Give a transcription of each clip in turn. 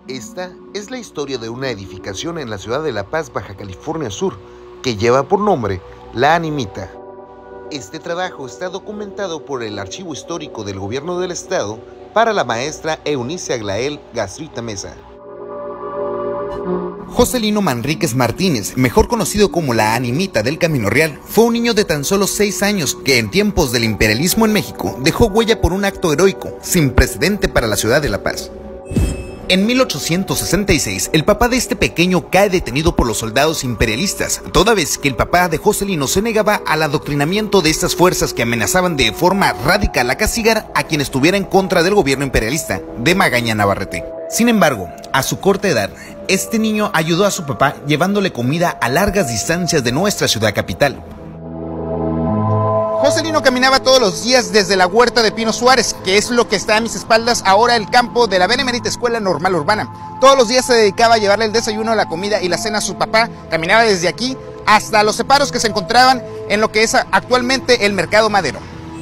Esta es la historia de una edificación en la ciudad de La Paz, Baja California Sur, que lleva por nombre La Animita. Este trabajo está documentado por el Archivo Histórico del Gobierno del Estado para la maestra Eunice Aglael Gastrita Mesa. Joselino Manríquez Martínez, mejor conocido como La Animita del Camino Real, fue un niño de tan solo 6 años que en tiempos del imperialismo en México dejó huella por un acto heroico sin precedente para la ciudad de La Paz. En 1866, el papá de este pequeño cae detenido por los soldados imperialistas, toda vez que el papá de Joselino se negaba al adoctrinamiento de estas fuerzas que amenazaban de forma radical a castigar a quien estuviera en contra del gobierno imperialista de Magaña Navarrete. Sin embargo, a su corta edad, este niño ayudó a su papá llevándole comida a largas distancias de nuestra ciudad capital. Joselino caminaba todos los días desde la huerta de Pino Suárez, que es lo que está a mis espaldas ahora el campo de la Benemérita Escuela Normal Urbana. Todos los días se dedicaba a llevarle el desayuno, la comida y la cena a su papá. Caminaba desde aquí hasta los separos que se encontraban en lo que es actualmente el Mercado Madero.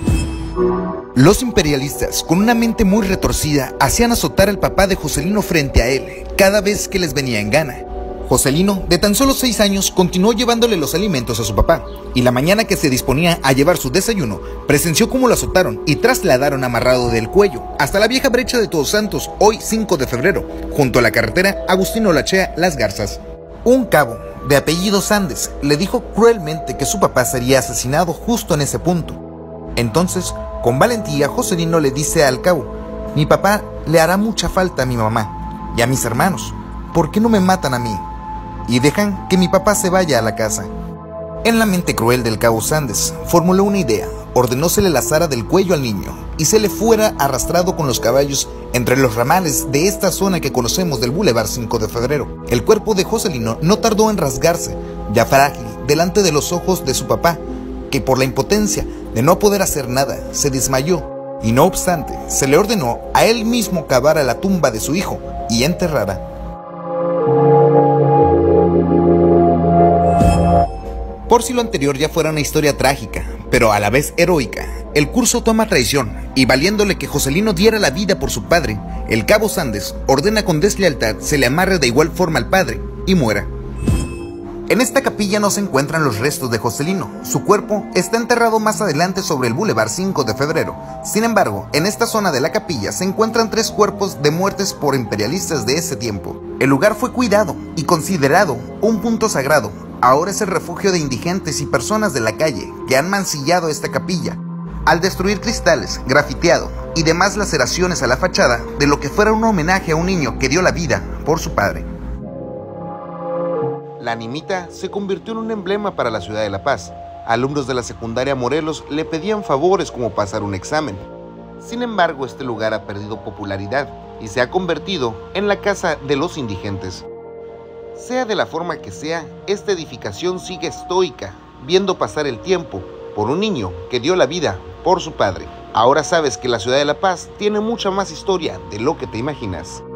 Los imperialistas, con una mente muy retorcida, hacían azotar al papá de Joselino frente a él, cada vez que les venía en gana. Joselino, de tan solo 6 años, continuó llevándole los alimentos a su papá, y la mañana que se disponía a llevar su desayuno, presenció cómo lo azotaron y trasladaron amarrado del cuello hasta la vieja brecha de Todos Santos, hoy 5 de febrero, junto a la carretera Agustín Olachea Las Garzas. Un cabo, de apellido Sandes, le dijo cruelmente que su papá sería asesinado justo en ese punto. Entonces, con valentía, Joselino le dice al cabo: mi papá le hará mucha falta a mi mamá y a mis hermanos, ¿por qué no me matan a mí? Y dejan que mi papá se vaya a la casa. En la mente cruel del cabo Sandes, formuló una idea, ordenó se le lazara del cuello al niño y se le fuera arrastrado con los caballos entre los ramales de esta zona que conocemos del Boulevard 5 de Febrero. El cuerpo de Joselino no tardó en rasgarse, ya frágil, delante de los ojos de su papá, que por la impotencia de no poder hacer nada, se desmayó, y no obstante, se le ordenó a él mismo cavar a la tumba de su hijo y enterrara. Por si lo anterior ya fuera una historia trágica, pero a la vez heroica, el curso toma traición, y valiéndole que Joselino diera la vida por su padre, el cabo Sandes ordena con deslealtad se le amarre de igual forma al padre y muera. En esta capilla no se encuentran los restos de Joselino, su cuerpo está enterrado más adelante sobre el Boulevard 5 de Febrero. Sin embargo, en esta zona de la capilla se encuentran 3 cuerpos de muertes por imperialistas de ese tiempo. El lugar fue cuidado y considerado un punto sagrado. Ahora es el refugio de indigentes y personas de la calle que han mancillado esta capilla al destruir cristales, grafiteado y demás laceraciones a la fachada de lo que fuera un homenaje a un niño que dio la vida por su padre. La Animita se convirtió en un emblema para la ciudad de La Paz. Alumnos de la secundaria Morelos le pedían favores como pasar un examen. Sin embargo, este lugar ha perdido popularidad y se ha convertido en la casa de los indigentes. Sea de la forma que sea, esta edificación sigue estoica, viendo pasar el tiempo por un niño que dio la vida por su padre. Ahora sabes que la ciudad de La Paz tiene mucha más historia de lo que te imaginas.